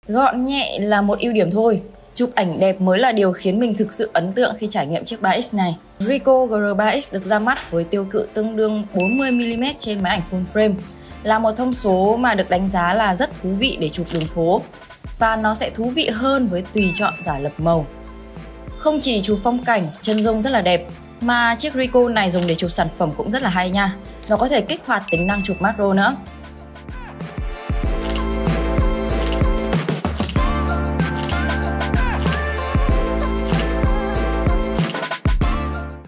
Gọn nhẹ là một ưu điểm thôi. Chụp ảnh đẹp mới là điều khiến mình thực sự ấn tượng khi trải nghiệm chiếc 3X này. Ricoh GR3X được ra mắt với tiêu cự tương đương 40mm trên máy ảnh full frame, là một thông số mà được đánh giá là rất thú vị để chụp đường phố. Và nó sẽ thú vị hơn với tùy chọn giả lập màu. Không chỉ chụp phong cảnh, chân dung rất là đẹp, mà chiếc Ricoh này dùng để chụp sản phẩm cũng rất là hay nha. Nó có thể kích hoạt tính năng chụp macro nữa.